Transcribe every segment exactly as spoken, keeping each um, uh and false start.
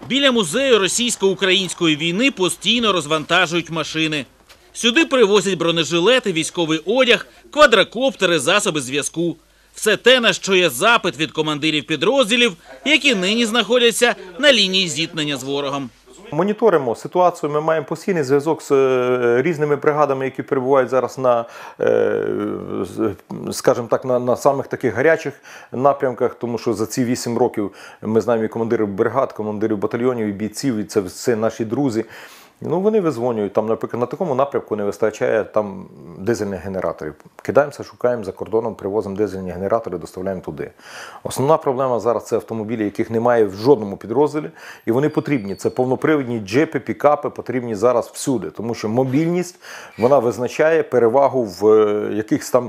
Біля музею російсько-української війни постійно розвантажують машини. Сюди привозять бронежилети, військовий одяг, квадрокоптери, засоби зв'язку. Все те, на що є запит від командирів підрозділів, які нині знаходяться на лінії зіткнення з ворогом. Моніторимо ситуацію, ми маємо постійний зв'язок з різними бригадами, які перебувають зараз на, скажімо так, на, на самих таких гарячих напрямках, тому що за ці вісім років ми знаємо і командирів бригад, командирів батальйонів, і бійців, і це все наші друзі. Ну, вони визвонюють, там, наприклад, на такому напрямку не вистачає там дизельних генераторів. Кидаємося, шукаємо за кордоном, привозимо дизельні генератори, доставляємо туди. Основна проблема зараз – це автомобілі, яких немає в жодному підрозділі, і вони потрібні. Це повнопривідні джипи, пікапи, потрібні зараз всюди, тому що мобільність, вона визначає перевагу в якихось там,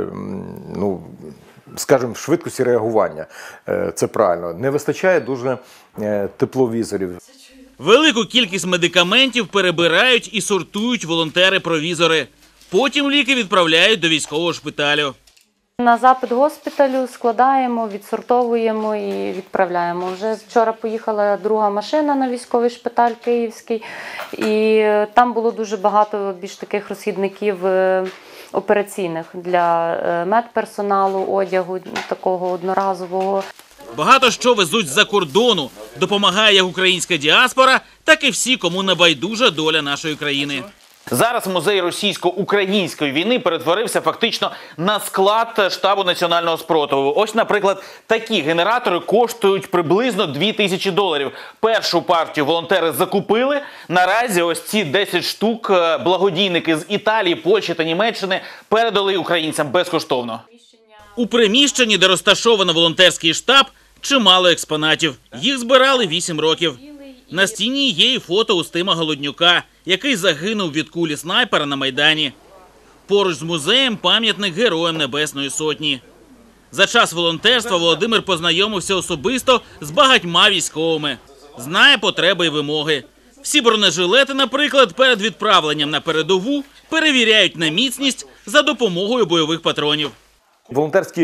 ну, скажімо, швидкості реагування. Це правильно. Не вистачає дуже тепловізорів. Велику кількість медикаментів перебирають і сортують волонтери-провізори. Потім ліки відправляють до військового шпиталю. На запит госпіталю складаємо, відсортовуємо і відправляємо. Вже вчора поїхала друга машина на військовий шпиталь київський. І там було дуже багато більш таких розхідників операційних для медперсоналу, одягу такого одноразового. Багато що везуть з-за кордону. Допомагає як українська діаспора, так і всі, кому не байдужа доля нашої країни. Зараз музей російсько-української війни перетворився фактично на склад штабу національного спротиву. Ось, наприклад, такі генератори коштують приблизно дві тисячі доларів. Першу партію волонтери закупили. Наразі ось ці десять штук благодійники з Італії, Польщі та Німеччини передали українцям безкоштовно. У приміщенні, де розташовано волонтерський штаб, чимало експонатів. Їх збирали вісім років. На стіні є і фото Устима Голоднюка, який загинув від кулі снайпера на Майдані. Поруч з музеєм пам'ятник Героям Небесної Сотні. За час волонтерства Володимир познайомився особисто з багатьма військовими. Знає потреби і вимоги. Всі бронежилети, наприклад, перед відправленням на передову перевіряють на міцність за допомогою бойових патронів. Волонтерські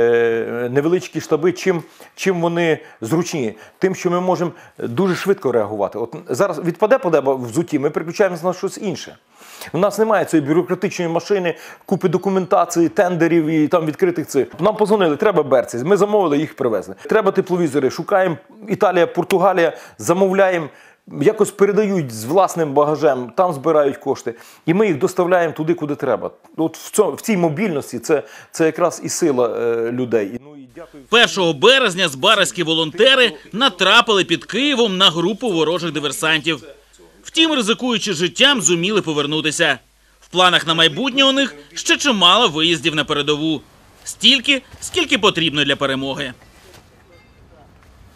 е, невеличкі штаби, чим, чим вони зручні? Тим, що ми можемо дуже швидко реагувати. От зараз відпаде подеба в взутті, ми переключаємося на щось інше. У нас немає цієї бюрократичної машини, купи документації, тендерів і там відкритих цих. Нам позвонили, треба берці, ми замовили, їх привезли. Треба тепловізори, шукаємо Італія, Португалія, замовляємо. Якось передають з власним багажем, там збирають кошти. І ми їх доставляємо туди, куди треба. От в, цьому, в цій мобільності це, це якраз і сила е, людей. Ну, і дякую. першого березня збаразькі волонтери натрапили під Києвом на групу ворожих диверсантів. Втім, ризикуючи життям, зуміли повернутися. В планах на майбутнє у них ще чимало виїздів на передову. Стільки, скільки потрібно для перемоги.